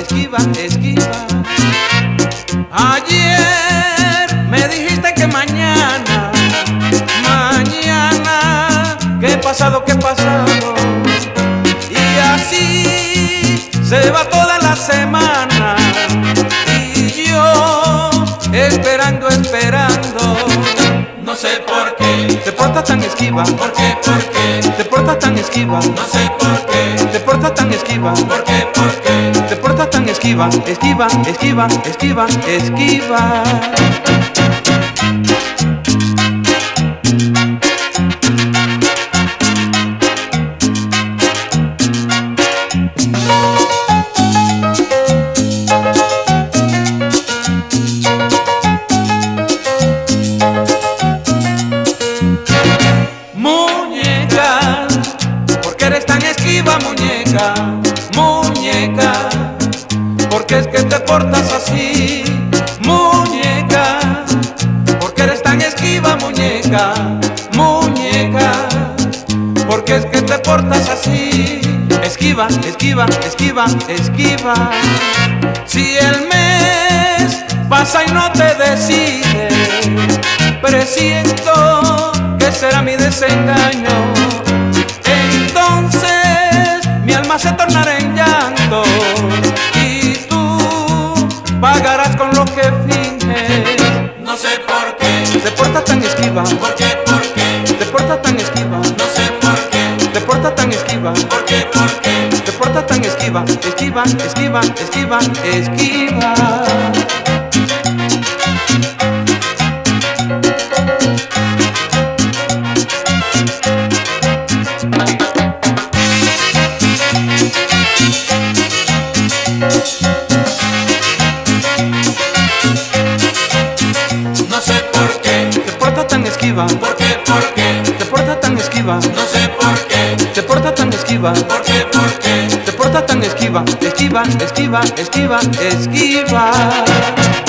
esquiva, esquiva. Ayer me dijiste que mañana, mañana, que pasado, que pasado. Y así se va toda la semana y yo esperando, esperando. No sé por qué, Te portas tan esquiva, por qué, te portas tan esquiva, no sé por qué, te portas tan esquiva, por qué, te portas tan esquiva, esquiva, esquiva, esquiva, esquiva. Muñeca, ¿por qué eres tan esquiva, muñeca? Muñeca, ¿por qué es que te portas así? Muñeca, ¿por qué eres tan esquiva, muñeca? Muñeca, ¿por qué es que te portas así? Esquiva, esquiva, esquiva, esquiva. Si el mes pasa y no te decides, presiento que será mi desengaño. Entonces mi alma se tornará en llanto y tú pagarás con lo que finges. no sé por qué, Te portas tan esquiva, por qué, te portas tan esquiva, no sé por qué, te portas tan esquiva, por qué, te portas tan esquiva, esquiva, esquiva, esquiva, esquiva. no sé por qué, Te portas tan esquiva, por qué, te portas tan esquiva, no sé por qué, te portas tan esquiva, por qué, te portas tan esquiva, esquiva, esquiva, esquiva, esquiva.